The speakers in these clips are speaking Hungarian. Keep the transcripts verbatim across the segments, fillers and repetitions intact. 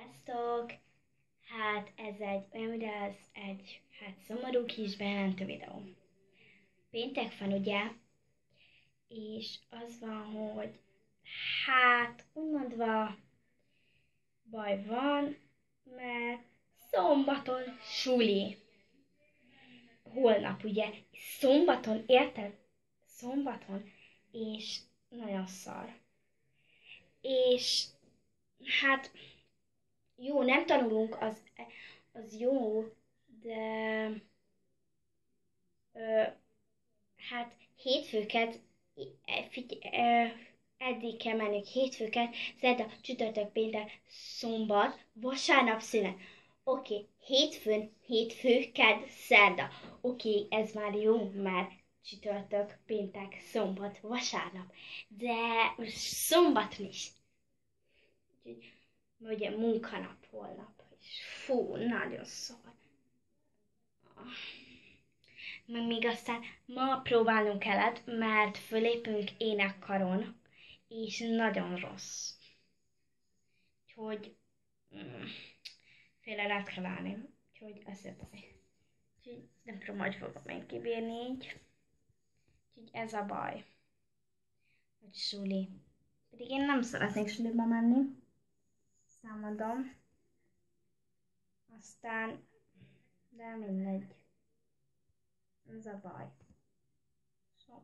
Sziasztok! Hát ez egy olyan videó, ez egy hát szomorú kis bejelentő videó. Péntek van ugye, és az van, hogy hát úgymondva baj van, mert szombaton suli. Holnap ugye, szombaton, érted? Szombaton, és nagyon szar. És hát jó, nem tanulunk, az, az jó, de ö, hát hétfőket, figy, ö, eddig kell mennünk hétfőket, szerda, csütörtök, péntek, szombat, vasárnap szünet. Oké, okay, hétfőn, hétfő, kedd, szerda. Oké, okay, ez már jó, mert csütörtök, péntek, szombat, vasárnap. De most szombaton is. Úgyhogy ugye munkanap holnap, és fú, nagyon szar. Meg még aztán ma próbálnunk kellett, mert fölépünk énekkaron, és nagyon rossz. Úgyhogy mm, féle lehet kell állni, úgyhogy ez a baj. Úgyhogy nem tudom, hogy fogom még kibírni így. Úgyhogy ez a baj. Hogy suli. Pedig én nem szeretnék suliba menni. Számodom. Aztán, de mindegy. Ez a baj. Szóval.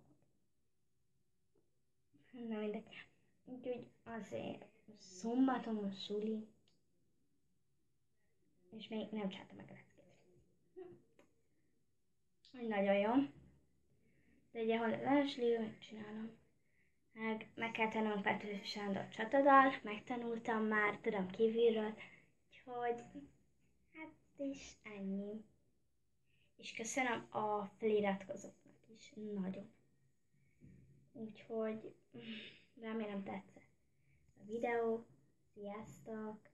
Na mindegy. Úgyhogy azért szombaton a suli. És még nem csináltam meg a leckét. Hm. Nagyon jó. De ugye, hol az első, megcsinálom. Meg, meg kell tanulnom Petőfi Sándor csatadal, megtanultam már, tudom kívülről, úgyhogy hát is ennyi. És köszönöm a feliratkozóknak is, nagyon. Úgyhogy remélem tetszett a videó. Sziasztok!